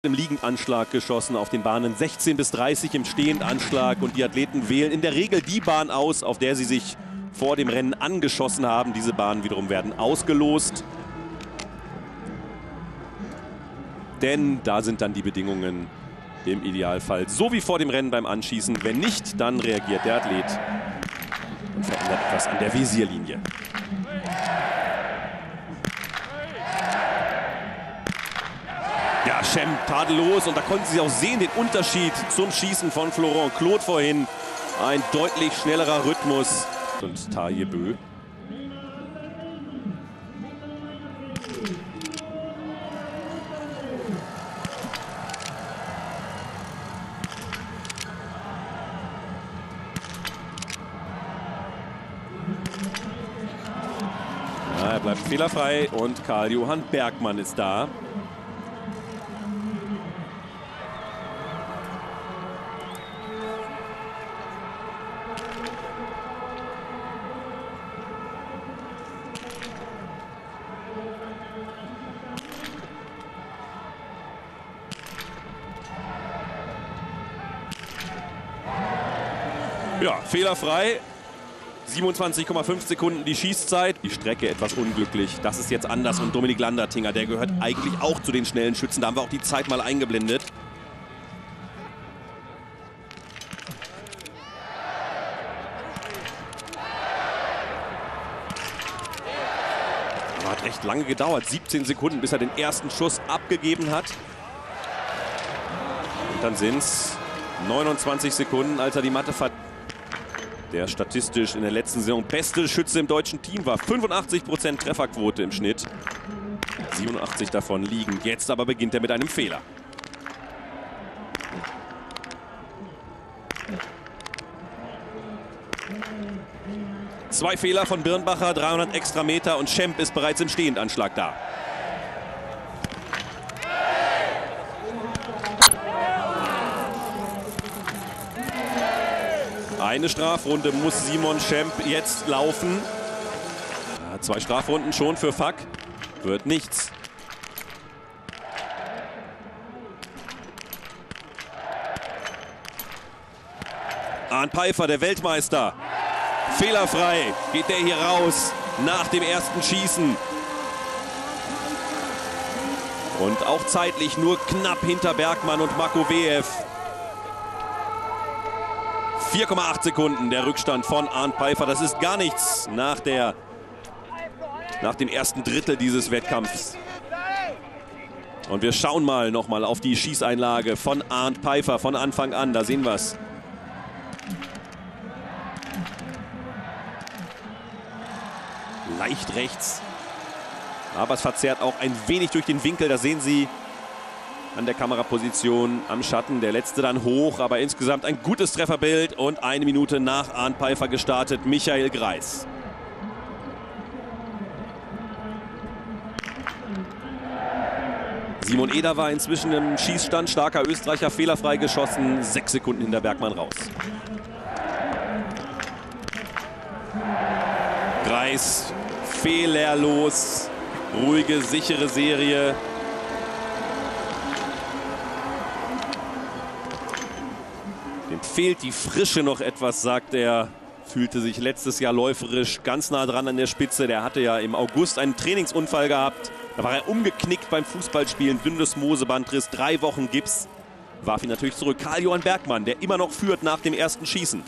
im Liegendanschlag geschossen auf den Bahnen 16 bis 30 im Stehendanschlag und die Athleten wählen in der Regel die Bahn aus, auf der sie sich vor dem Rennen angeschossen haben. Diese Bahnen wiederum werden ausgelost, denn da sind dann die Bedingungen im Idealfall so wie vor dem Rennen beim Anschießen. Wenn nicht, dann reagiert der Athlet und verändert etwas an der Visierlinie. Ja, Schemp tadellos, und da konnten Sie auch sehen, den Unterschied zum Schießen von Florent Claude vorhin. Ein deutlich schnellerer Rhythmus. Und Tarjei Bø. Ja, er bleibt fehlerfrei und Karl-Johann Bergmann ist da. Ja, fehlerfrei. 27,5 Sekunden die Schießzeit. Die Strecke etwas unglücklich. Das ist jetzt anders. Und Dominik Landertinger, der gehört eigentlich auch zu den schnellen Schützen. Da haben wir auch die Zeit mal eingeblendet. Aber hat recht lange gedauert. 17 Sekunden, bis er den ersten Schuss abgegeben hat. Und dann sind es 29 Sekunden, als er die Matte der statistisch in der letzten Saison beste Schütze im deutschen Team war. 85% Trefferquote im Schnitt. 87 davon liegen. Jetzt aber beginnt er mit einem Fehler. Zwei Fehler von Birnbacher, 300 extra Meter und Schemp ist bereits im Stehendanschlag da. Eine Strafrunde muss Simon Schemp jetzt laufen. Ja, 2 Strafrunden schon für Fack. Wird nichts. Arndt Peiffer, der Weltmeister. Fehlerfrei geht der hier raus nach dem ersten Schießen. Und auch zeitlich nur knapp hinter Bergmann und Makovejev. 4,8 Sekunden der Rückstand von Arndt Peiffer. Das ist gar nichts nach dem ersten Drittel dieses Wettkampfs. Und wir schauen noch mal auf die Schießeinlage von Arndt Peiffer von Anfang an. Da sehen wir es. Leicht rechts. Aber es verzerrt auch ein wenig durch den Winkel. Da sehen Sie an der Kameraposition am Schatten. Der letzte dann hoch, aber insgesamt ein gutes Trefferbild und 1 Minute nach Arndt Peiffer gestartet, Michael Greis. Simon Eder war inzwischen im Schießstand, starker Österreicher, fehlerfrei geschossen, 6 Sekunden hinter Bergmann raus. Greis fehlerlos, ruhige, sichere Serie. Dem fehlt die Frische noch etwas, sagt er. Fühlte sich letztes Jahr läuferisch ganz nah dran an der Spitze. Der hatte ja im August einen Trainingsunfall gehabt. Da war er umgeknickt beim Fußballspielen. Dünnes Mosebandriss, 3 Wochen Gips. Warf ihn natürlich zurück. Karl-Johann Bergmann, der immer noch führt nach dem ersten Schießen.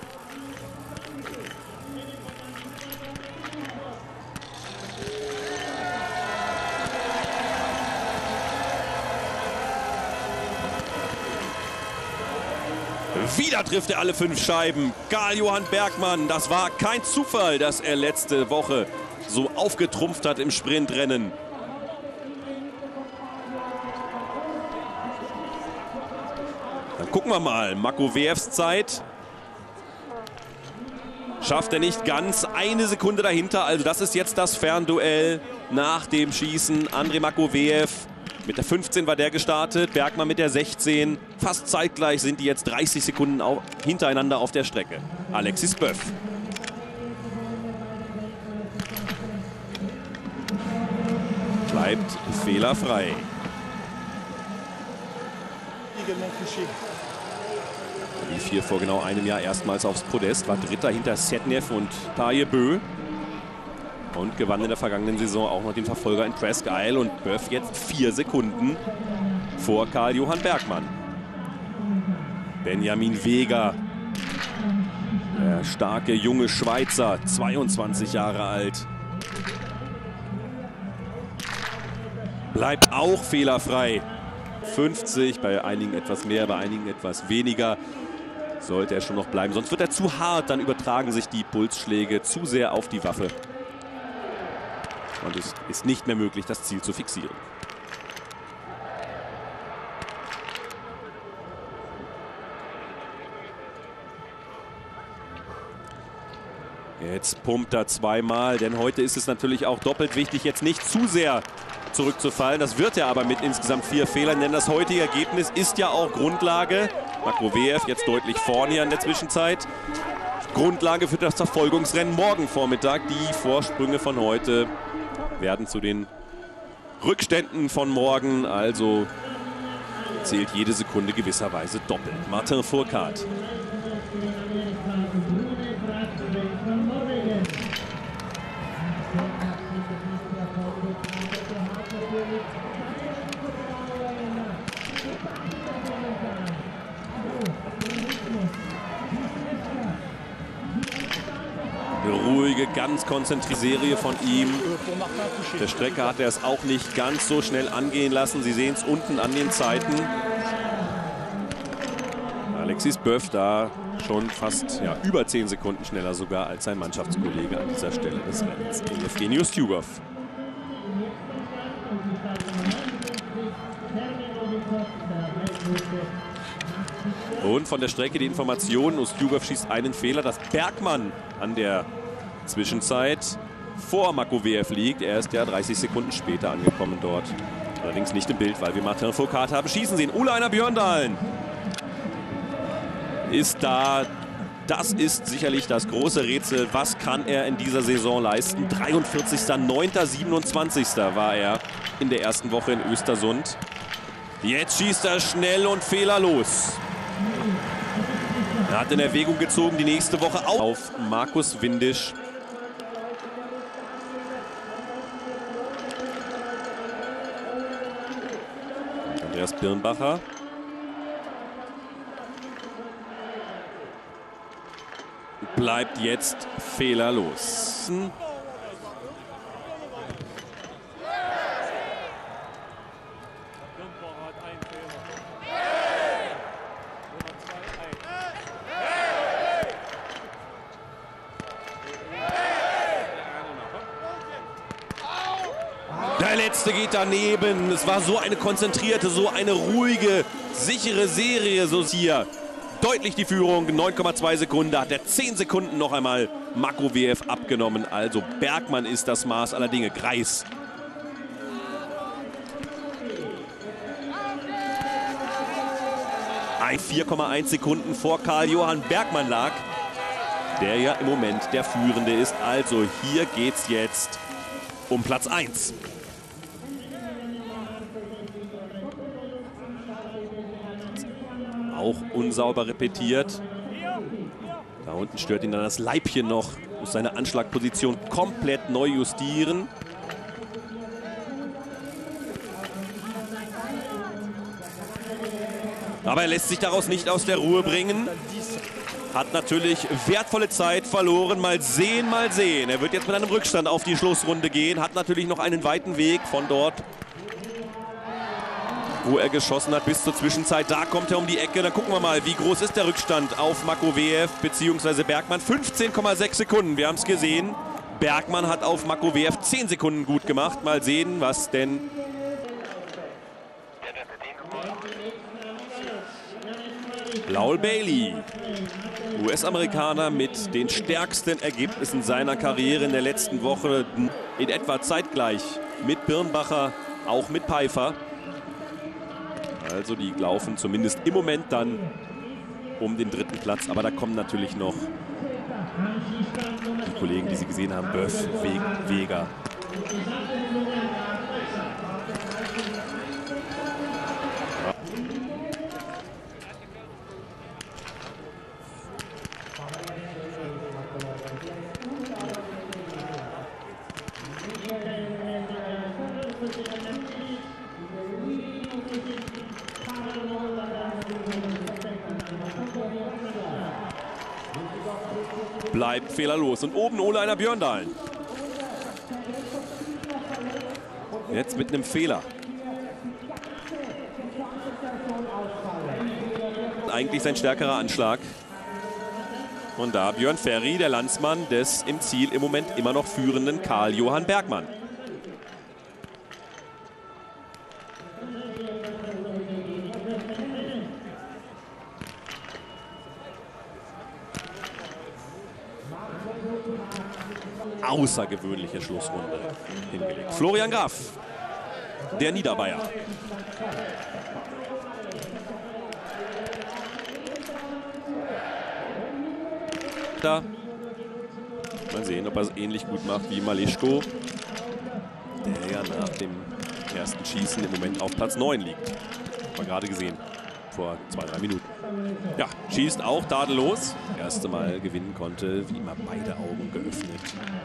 Wieder trifft er alle 5 Scheiben. Karl-Johann Bergmann, das war kein Zufall, dass er letzte Woche so aufgetrumpft hat im Sprintrennen. Dann gucken wir mal. Makovejevs Zeit schafft er nicht ganz. 1 Sekunde dahinter. Also das ist jetzt das Fernduell nach dem Schießen. Andrei Makovejev. Mit der 15 war der gestartet, Bergmann mit der 16. Fast zeitgleich sind die jetzt 30 Sekunden hintereinander auf der Strecke. Alexis Böff. bleibt fehlerfrei. Die 4 vor genau einem Jahr erstmals aufs Podest, war Dritter hinter Setnev und Taye Bö. Und gewann in der vergangenen Saison auch noch den Verfolger in Presque Isle. Und Böff jetzt 4 Sekunden vor Karl-Johann Bergmann. Benjamin Weger, der starke junge Schweizer, 22 Jahre alt. Bleibt auch fehlerfrei. 50, bei einigen etwas mehr, bei einigen etwas weniger. Sollte er schon noch bleiben, sonst wird er zu hart, dann übertragen sich die Pulsschläge zu sehr auf die Waffe. Und es ist nicht mehr möglich, das Ziel zu fixieren. Jetzt pumpt er zweimal, denn heute ist es natürlich auch doppelt wichtig, jetzt nicht zu sehr zurückzufallen. Das wird er aber mit insgesamt 4 Fehlern, denn das heutige Ergebnis ist ja auch Grundlage. Makovejev jetzt deutlich vorne hier in der Zwischenzeit. Grundlage für das Verfolgungsrennen morgen Vormittag. Die Vorsprünge von heute werden zu den Rückständen von morgen. Also zählt jede Sekunde gewisserweise doppelt. Martin Fourcade. Eine ruhige, ganz konzentrierte Serie von ihm. Der Strecke hat er es auch nicht ganz so schnell angehen lassen. Sie sehen es unten an den Zeiten. Alexis Böff da schon fast über 10 Sekunden schneller sogar als sein Mannschaftskollege an dieser Stelle des Rennens, Evgeny Ustjugov. Und von der Strecke die Information, Ustjugov schießt einen Fehler, dass Bergmann an der Zwischenzeit vor Makovejev liegt. Er ist ja 30 Sekunden später angekommen dort. Allerdings nicht im Bild, weil wir Martin Fourcade haben schießen sehen. Ole Einar Bjørndalen ist da. Das ist sicherlich das große Rätsel. Was kann er in dieser Saison leisten? 43., 9., 27. war er in der ersten Woche in Östersund. Jetzt schießt er schnell und fehlerlos. Er hat in Erwägung gezogen, die nächste Woche auch auf Markus Windisch. Andreas Birnbacher. Bleibt jetzt fehlerlos. Der letzte geht daneben. Es war so eine konzentrierte, so eine ruhige, sichere Serie. So ist hier deutlich die Führung. 9,2 Sekunden. Hat er 10 Sekunden noch einmal Makovejev abgenommen. Also Bergmann ist das Maß aller Dinge. Greis. Ein 4,1 Sekunden vor Karl-Johann Bergmann lag, der ja im Moment der Führende ist. Also hier geht's jetzt um Platz 1. Auch unsauber repetiert. Da unten stört ihn dann das Leibchen noch. Muss seine Anschlagposition komplett neu justieren. Aber er lässt sich daraus nicht aus der Ruhe bringen. Hat natürlich wertvolle Zeit verloren. Mal sehen, mal sehen. Er wird jetzt mit einem Rückstand auf die Schlussrunde gehen. Hat natürlich noch einen weiten Weg von dort, wo er geschossen hat, bis zur Zwischenzeit. Da kommt er um die Ecke. Dann gucken wir mal, wie groß ist der Rückstand auf Makovejev bzw. Bergmann. 15,6 Sekunden. Wir haben es gesehen. Bergmann hat auf Makovejev 10 Sekunden gut gemacht. Mal sehen, was denn Lowell Bailey, US-Amerikaner mit den stärksten Ergebnissen seiner Karriere in der letzten Woche, in etwa zeitgleich mit Birnbacher, auch mit Peifer. Also die laufen zumindest im Moment dann um den 3. Platz. Aber da kommen natürlich noch die Kollegen, die Sie gesehen haben, Böff, Weger. bleibt fehlerlos. Und oben Ole Einar Björndalen. Jetzt mit einem Fehler. Eigentlich sein stärkerer Anschlag. Und da Björn Ferry, der Landsmann des im Ziel im Moment immer noch führenden Karl-Johann Bergmann. Außergewöhnliche Schlussrunde hingelegt. Florian Graf, der Niederbayer. Da. Mal sehen, ob er es ähnlich gut macht wie Maleschko, der ja nach dem ersten Schießen im Moment auf Platz 9 liegt. Haben wir gerade gesehen, vor 2-3 Minuten. Ja, schießt auch tadellos. Das erste Mal gewinnen konnte, wie immer beide Augen geöffnet.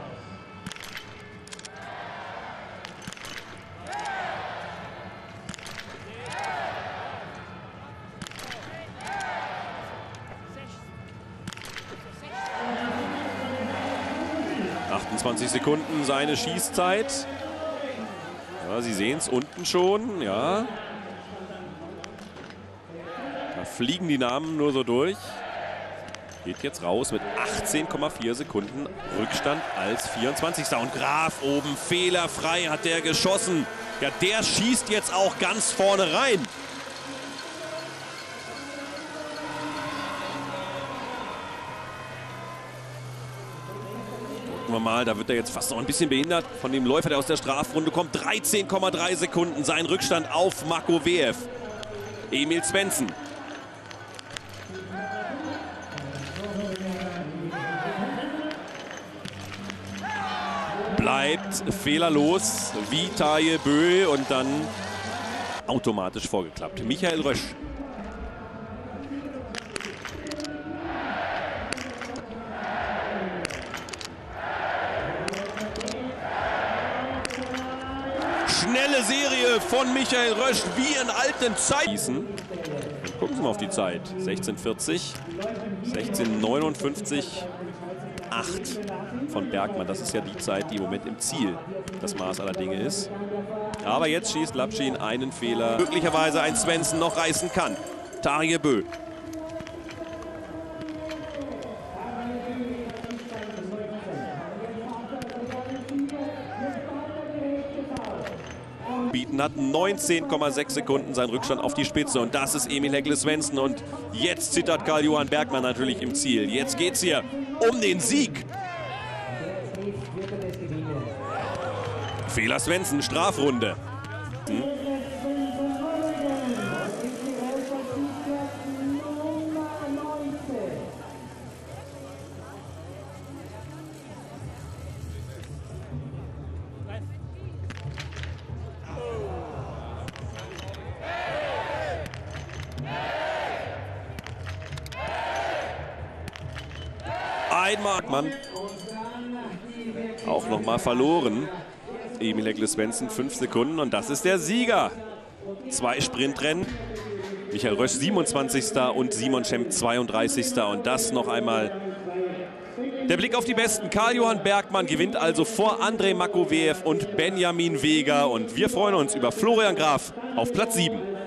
Sekunden seine Schießzeit. Ja, Sie sehen es unten schon. Ja. Da fliegen die Namen nur so durch. Geht jetzt raus mit 18,4 Sekunden Rückstand als 24. Und Graf oben fehlerfrei hat der geschossen. Ja, der schießt jetzt auch ganz vorne rein. Mal, da wird er jetzt fast noch ein bisschen behindert von dem Läufer, der aus der Strafrunde kommt. 13,3 Sekunden sein Rückstand auf Makovejev. Emil Svensson. Bleibt fehlerlos wie Taje Bö und dann automatisch vorgeklappt. Michael Rösch. Schnelle Serie von Michael Rösch, wie in alten Zeiten. Gucken Sie mal auf die Zeit. 16:40, 16:59, 8 von Bergmann. Das ist ja die Zeit, die im Moment im Ziel das Maß aller Dinge ist. Aber jetzt schießt Lapschin einen Fehler. Möglicherweise ein Svensson noch reißen kann. Tarje Bö. Hat 19,6 Sekunden sein Rückstand auf die Spitze und das ist Emil Hegle Svensson und jetzt zittert Karl-Johann Bergmann natürlich im Ziel. Jetzt geht es hier um den Sieg. Fehler Svensson, Strafrunde. Ein Markmann. Auch noch mal verloren. Emil Hegle Svensson 5 Sekunden und das ist der Sieger. 2 Sprintrennen. Michael Rösch 27. und Simon Schemp 32. Und das noch einmal der Blick auf die Besten. Karl-Johann Bergmann gewinnt also vor Andrei Makovejev und Benjamin Weger. Und wir freuen uns über Florian Graf auf Platz 7.